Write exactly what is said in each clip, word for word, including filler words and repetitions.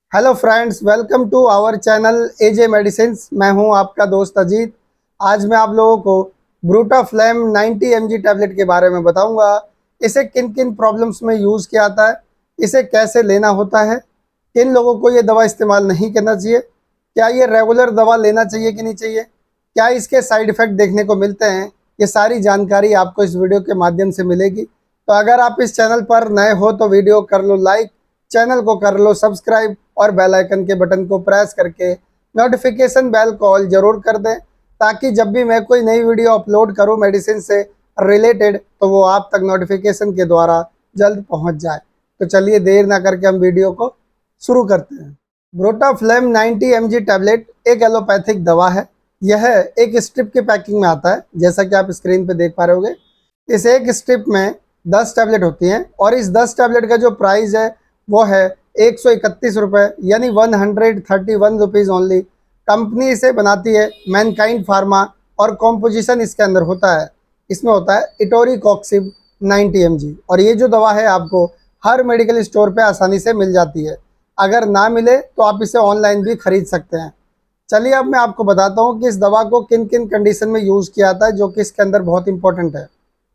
Hello friends, welcome to our channel AJ medicines. मैं हूं आपका दोस्त अजीत। आज मैं आप लोगों को Brutaflame ninety M G tablet के बारे में बताऊंगा। इसे किन किन प्रॉब्लम्स में यूज़ किया जाता है, इसे कैसे लेना होता है, किन लोगों को ये दवा इस्तेमाल नहीं करना चाहिए, क्या ये रेगुलर दवा लेना चाहिए कि नहीं चाहिए, क्या इसके साइड इफ़ेक्ट देखने को मिलते हैं, ये सारी जानकारी आपको इस वीडियो के माध्यम से मिलेगी। तो अगर आप इस चैनल पर नए हो तो वीडियो कर लो लाइक, चैनल को कर लो सब्सक्राइब और बेल आइकन के बटन को प्रेस करके नोटिफिकेशन बेल को ऑल जरूर कर दें, ताकि जब भी मैं कोई नई वीडियो अपलोड करूं मेडिसिन से रिलेटेड तो वो आप तक नोटिफिकेशन के द्वारा जल्द पहुंच जाए। तो चलिए देर ना करके हम वीडियो को शुरू करते हैं। Brutaflame ninety M G tablet एक एलोपैथिक दवा है। यह एक स्ट्रिप की पैकिंग में आता है, जैसा कि आप स्क्रीन पर देख पा रहे होंगे। इस एक स्ट्रिप में दस टैबलेट होती हैं और इस दस टैबलेट का जो प्राइस है वो है एक सौ इकतीस रुपये, यानी one hundred thirty one rupees only. Company इसे बनाती है मैनकाइंड फार्मा और कॉम्पोजिशन इसके अंदर होता है, इसमें होता है इटोरीकॉक्सिब नाइंटी एम जी। और ये जो दवा है आपको हर मेडिकल स्टोर पे आसानी से मिल जाती है। अगर ना मिले तो आप इसे ऑनलाइन भी खरीद सकते हैं। चलिए अब मैं आपको बताता हूँ कि इस दवा को किन किन कंडीशन में यूज़ किया जाता है, जो कि इसके अंदर बहुत इंपॉर्टेंट है।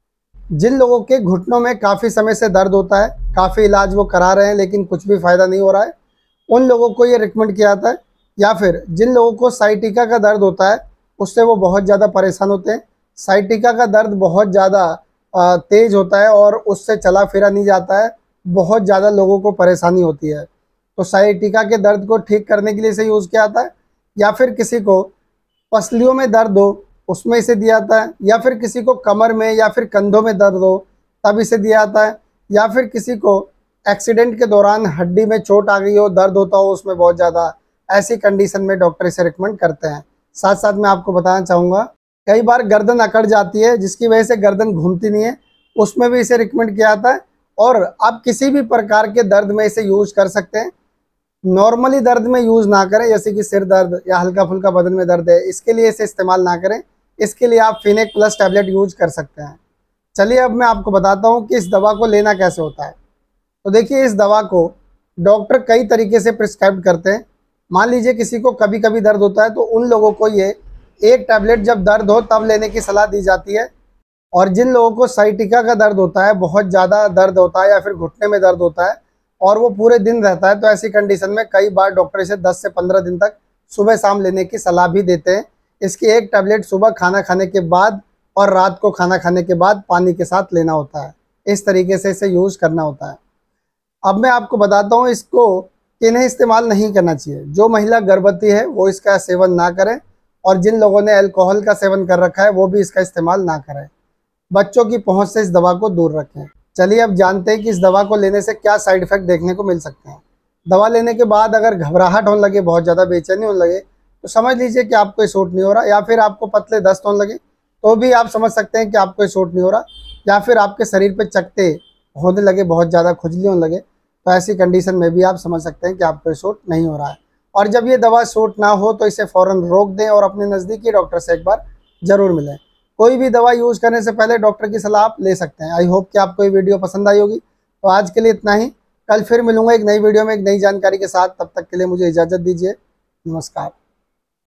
जिन लोगों के घुटनों में काफ़ी समय से दर्द होता है, काफ़ी इलाज वो करा रहे हैं लेकिन कुछ भी फ़ायदा नहीं हो रहा है, उन लोगों को ये रिकमेंड किया जाता है। या फिर जिन लोगों को साइटिका का दर्द होता है, उससे वो बहुत ज़्यादा परेशान होते हैं। साइटिका का दर्द बहुत ज़्यादा तेज़ होता है और उससे चला फिरा नहीं जाता है, बहुत ज़्यादा लोगों को परेशानी होती है। तो साइटिका के दर्द को ठीक करने के लिए इसे यूज़ किया जाता है। या फिर किसी को पसलियों में दर्द हो, उसमें इसे दिया जाता है। या फिर किसी को कमर में या फिर कंधों में दर्द हो तब इसे दिया जाता है। या फिर किसी को एक्सीडेंट के दौरान हड्डी में चोट आ गई हो, दर्द होता हो उसमें बहुत ज़्यादा, ऐसी कंडीशन में डॉक्टर इसे रिकमेंड करते हैं। साथ साथ मैं आपको बताना चाहूँगा, कई बार गर्दन अकड़ जाती है जिसकी वजह से गर्दन घूमती नहीं है, उसमें भी इसे रिकमेंड किया जाता है। और आप किसी भी प्रकार के दर्द में इसे यूज़ कर सकते हैं। नॉर्मली दर्द में यूज़ ना करें, जैसे कि सिर दर्द या हल्का फुल्का बदन में दर्द है, इसके लिए इसे इस्तेमाल ना करें। इसके लिए आप फिनेक प्लस टैबलेट यूज कर सकते हैं। चलिए अब मैं आपको बताता हूँ कि इस दवा को लेना कैसे होता है। तो देखिए, इस दवा को डॉक्टर कई तरीके से प्रिस्क्राइब करते हैं। मान लीजिए किसी को कभी कभी दर्द होता है तो उन लोगों को ये एक टैबलेट जब दर्द हो तब लेने की सलाह दी जाती है। और जिन लोगों को साइटिका का दर्द होता है, बहुत ज़्यादा दर्द होता है या फिर घुटने में दर्द होता है और वो पूरे दिन रहता है, तो ऐसी कंडीशन में कई बार डॉक्टर इसे दस से पंद्रह दिन तक सुबह शाम लेने की सलाह भी देते हैं। इसकी एक टैबलेट सुबह खाना खाने के बाद और रात को खाना खाने के बाद पानी के साथ लेना होता है। इस तरीके से इसे यूज़ करना होता है। अब मैं आपको बताता हूँ इसको किन्हें इस्तेमाल नहीं करना चाहिए। जो महिला गर्भवती है वो इसका सेवन ना करें, और जिन लोगों ने अल्कोहल का सेवन कर रखा है वो भी इसका इस्तेमाल ना करें। बच्चों की पहुँच से इस दवा को दूर रखें। चलिए अब जानते हैं कि इस दवा को लेने से क्या साइड इफ़ेक्ट देखने को मिल सकते हैं। दवा लेने के बाद अगर घबराहट होने लगे, बहुत ज़्यादा बेचैनी होने लगे, तो समझ लीजिए कि आपको ये सूट नहीं हो रहा। या फिर आपको पतले दस्त होने लगे तो भी आप समझ सकते हैं कि आपको ये सूट नहीं हो रहा। या फिर आपके शरीर पे चकते होने लगे, बहुत ज़्यादा खुजली होने लगे, तो ऐसी कंडीशन में भी आप समझ सकते हैं कि आपको ये सूट नहीं हो रहा है। और जब ये दवा सूट ना हो तो इसे फ़ौरन रोक दें और अपने नज़दीकी डॉक्टर से एक बार ज़रूर मिलें। कोई भी दवा यूज़ करने से पहले डॉक्टर की सलाह आप ले सकते हैं। आई होप कि आपको ये वीडियो पसंद आई होगी। तो आज के लिए इतना ही। कल फिर मिलूँगा एक नई वीडियो में एक नई जानकारी के साथ। तब तक के लिए मुझे इजाज़त दीजिए। नमस्कार।